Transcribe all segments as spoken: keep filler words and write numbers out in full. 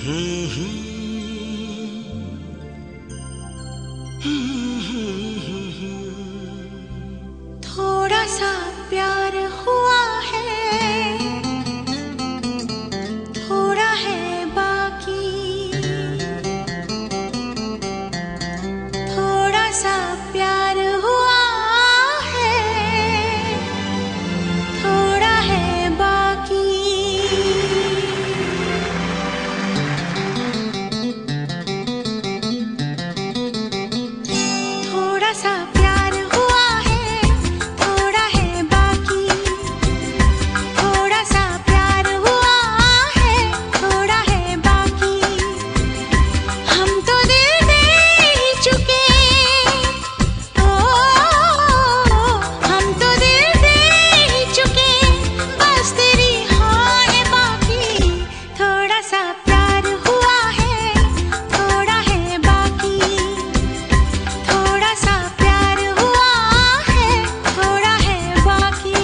थोड़ा सा प्यार हुआ है, थोड़ा है बाकी। थोड़ा सा प्यार हुआ है, थोड़ा है बाकी। थोड़ा सा प्यार हुआ है, थोड़ा है बाकी। थोड़ा सा प्यार हुआ है, थोड़ा है बाकी। हम तो दिल दे ही चुके, ओ हम तो दिल दे ही चुके, बस तेरी हाँ है बाकी। थोड़ा सा प्यार हुआ है, थोड़ा है बाकी। थोड़ा सा प्यार हुआ है, थोड़ा है बाकी।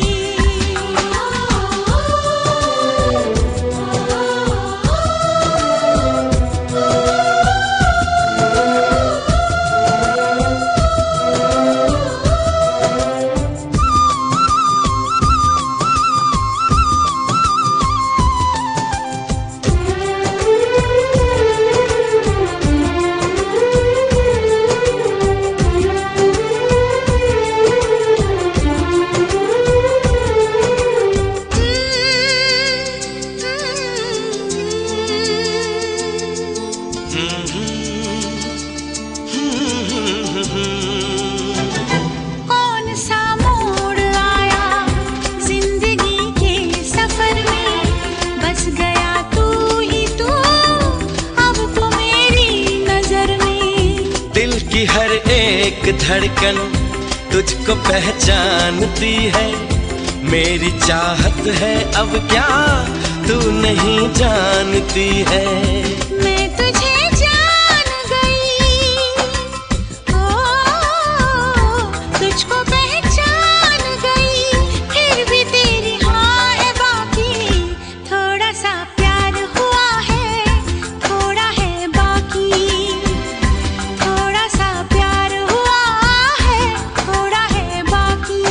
कौन सा मोड़ आया जिंदगी के सफर में, बस गया तू ही तू अब तो मेरी नजर में। दिल की हर एक धड़कन तुझको पहचानती है, मेरी चाहत है अब क्या तू नहीं जानती है। मैं तुझे जान गई, ओ तुझको पहचान गई, फिर भी तेरी हाँ है बाकी। थोड़ा सा प्यार हुआ है, थोड़ा है बाकी। थोड़ा सा प्यार हुआ है, थोड़ा है बाकी।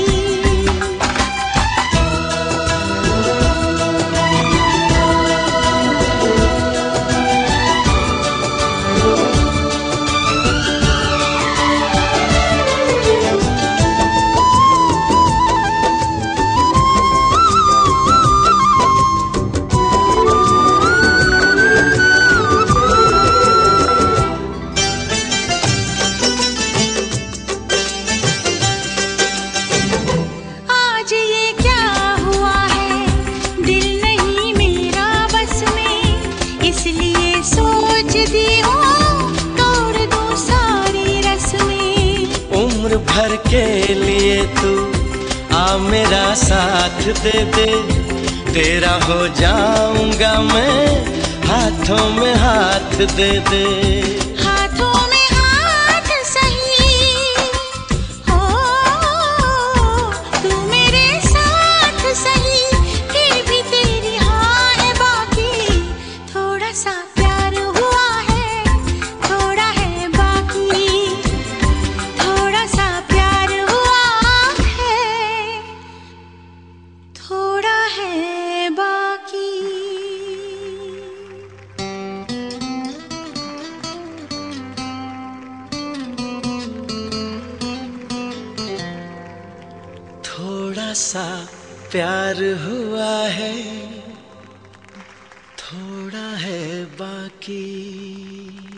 आज ये क्या हुआ है, दिल नहीं मेरा बस में, इसलिए सोचती हूँ तोड़ दूँ सारी रस्में। उम्र भर के लिए तू आ मेरा साथ दे दे, तेरा हो जाऊंगा मैं हाथों में हाथ दे दे। हाथों में हाथ सही हो, तू मेरे साथ सही, फिर भी तेरी हाँ है बाकी। थोड़ा सा प्यार हुआ है, थोड़ा है बाकी। थोड़ा सा प्यार हुआ है, थोड़ा है बाकी। थोड़ा सा प्यार हुआ है, थोड़ा है बाकी।